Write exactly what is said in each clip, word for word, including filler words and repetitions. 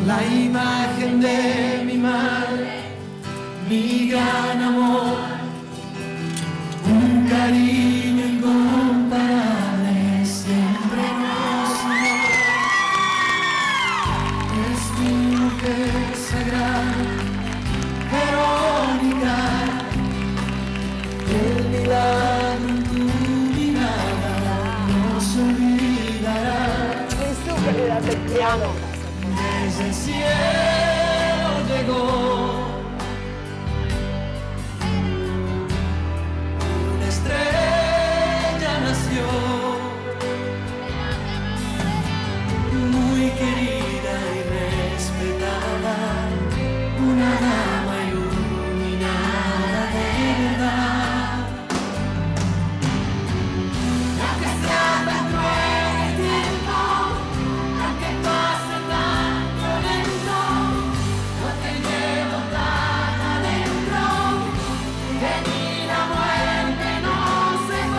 la imagen de mi madre, mi gran amor, un cariño incomparable, siempre conocido. Es mi mujer sagrada, Verónica, el milagro en tu mirada no se olvidará. Te amo. Desde el cielo llegó una estrella, nació muy querida y respetada, una dama iluminada de verdad. Aunque sea tan cruel el tiempo, aunque pase tan violento, yo te llevo tan adentro que ni la muerte nos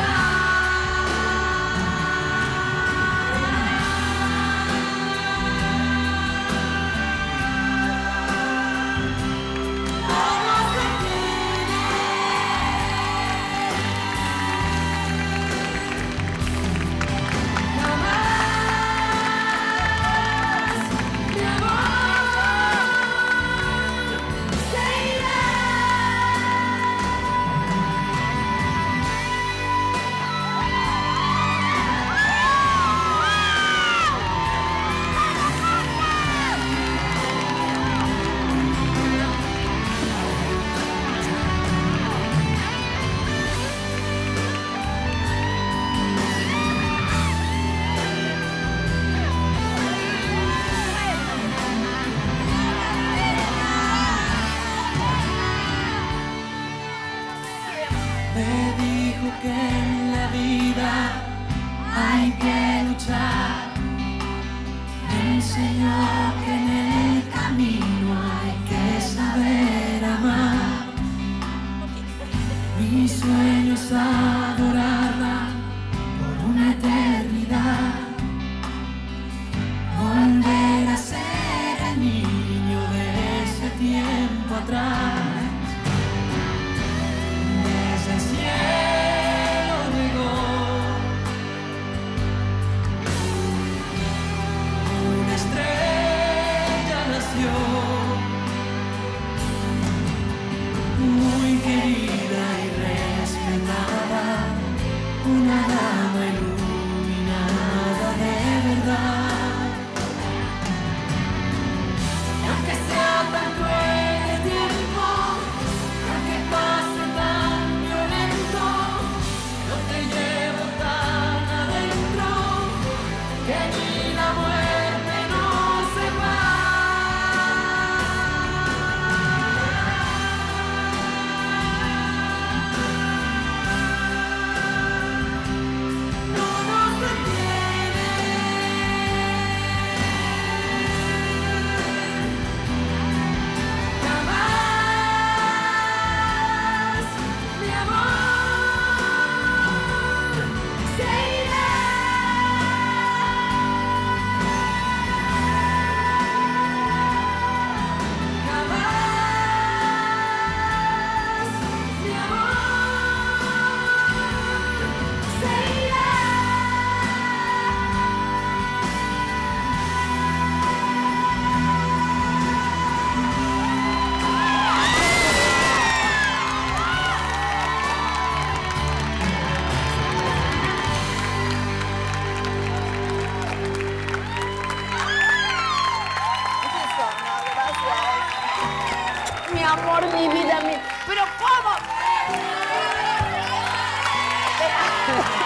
me dijo que en la vida hay que luchar, me enseñó que en el camino hay que saber amar. Mi sueño es adorarla por una eternidad, volver a ser el niño de ese tiempo atrás. Desde el cielo llegó una estrella, nació muy querida y respetada, una dama iluminada de verdad. Y aunque sea tan cruel el tiempo, aunque pase tan violento, yo te llevo tan adentro que ni la muerte nos separa. No nos detiene. Jamás, mi amor, se irá. Jamás, mi amor, se irá. Mi amor, mi vida, mi... ¿Pero cómo?